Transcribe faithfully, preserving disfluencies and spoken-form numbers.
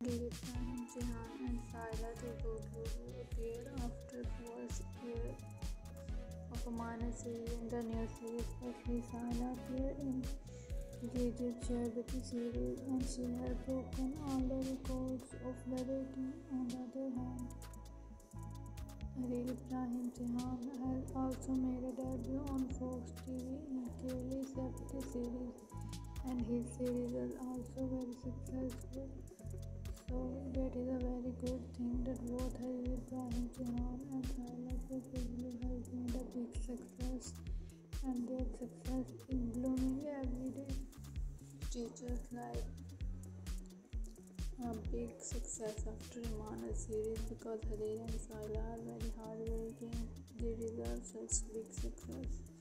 Ibrahim, Jehan and Saila reportedly appeared after four years of a minor series in the new series, especially Saila appeared in Gidget Charity series and she has broken all the records of the rating. On the other hand, Halil Ibrahim Jehan has also made a debut on Fox T V in Kelly's Deputy series and his series is also very successful. So that is a very good thing that both Halil Ibrahim Jehan and Saila probably has made a big success and their success is blooming every day. Teachers like a big success after Imana series because Halil and Saila are very hardworking. They deserve such big success.